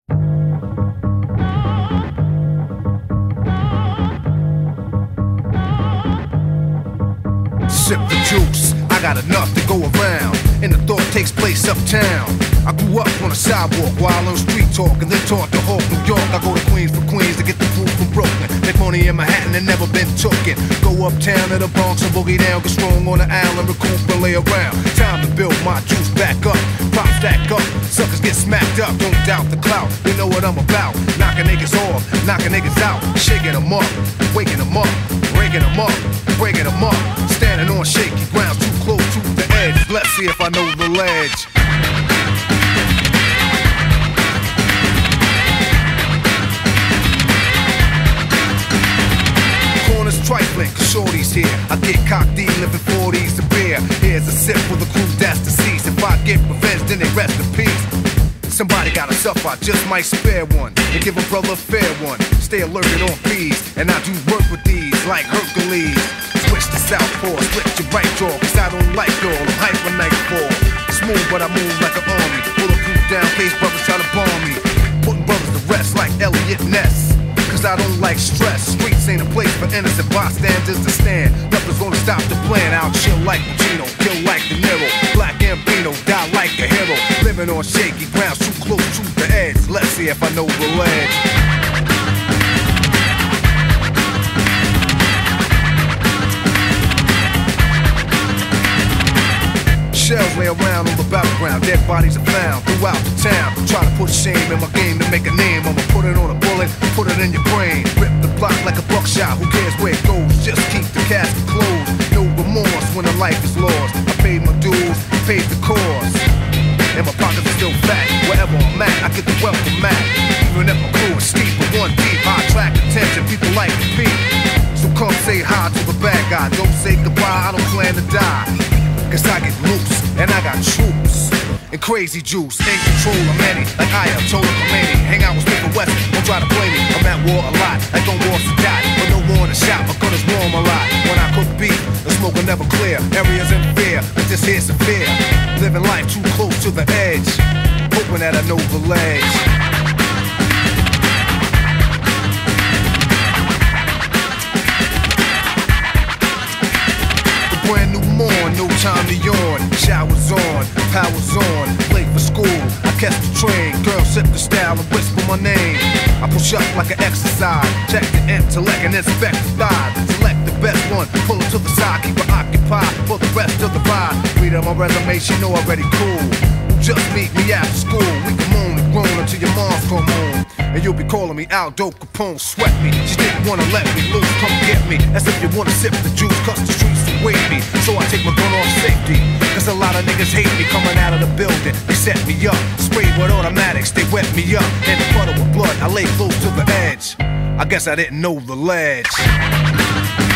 Sip the juice, I got enough to go around, and the thought takes place uptown. I grew up on the sidewalk while on street talk, and then taught to Hawk, New York. I go to Queens for Queens to get the food from Brooklyn. Make money in Manhattan and never been tooken. Go uptown to the Bronx and boogie down, get strong on the island, recoup and lay around. Time to build my juice back up, pop stack up, suckers get smacked up. Don't doubt the clout, you know what I'm about. Knocking niggas off, knocking niggas out, shaking them up, waking them up, breaking them up, breaking them up. Standing on shaky ground, too close to the edge. Let's see if I know the ledge. Corners trifling, cause shorty's here. I get cocked, living 40s to beer. Here's a sip for the crew that's deceased. If I get revenge, then they rest in peace. Somebody gotta suffer, I just might spare one and give a brother a fair one. Stay alerted on fees, and I do work with these like Hercules. Switch to southpaw, split your right jaw, cause I don't like all I'm hyper nightfall. Smooth, but I move like an army. Bulletproof down, case brothers try to bomb me. Putting brothers to rest like Elliot Ness, cause I don't like stress. Streets ain't a place for innocent bystanders to stand. Nothing's gonna stop the plan. I'll chill like Pacino, kill like De Niro. Black Gambino, die like a hero. Living on shaky ground, too close to the edge. Let's see if I know the ledge. Shells lay around on the battleground, dead bodies are found throughout the town. Try to put shame in my game to make a name. I'ma put it on a bullet, put it in your brain. Rip the block like a buckshot, who cares where it goes? Just keep the casket closed. No remorse when a life is lost. I paid my dues, paid the cost, and my pockets are still fat. Wherever I'm at, I get the welcome mat. Even if my crew is steep with one deep, I attract attention, people like to be. So come say hi to the bad guy. Don't say goodbye, I don't plan to die, cause I get loose, and I got troops and crazy juice. In control of many, like Ayatollah Khomeini. Hang out with Smith & Wesson, don't try to play me. I'm at war a lot, like on war to die. But no war in the shop, my gun is warm a lot. When I cook beef, the smoke will never clear. Areas in fear, but this here's severe. Living life too close to the edge, hoping that I know the ledge. Brand new morn, no time to yawn. Showers on, powers on, late for school. I catch the train, girls sip the style and whisper my name. I push up like an exercise, check the intellect and inspect the thighs. Select the best one, pull it to the side, keep it occupied for the rest of the ride. Read up my resume, she know already cool. Just meet me after school, we can moan and groan until your mom's come home. And you'll be calling me Aldo Capone, sweat me. She didn't wanna let me loose, come get me. As if you wanna sip the juice, cause the streets await me. So I take my gun off safety, cause a lot of niggas hate me. Coming out of the building, they set me up. Sprayed with automatics, they wet me up. In a puddle of blood, I lay close to the edge. I guess I didn't know the ledge.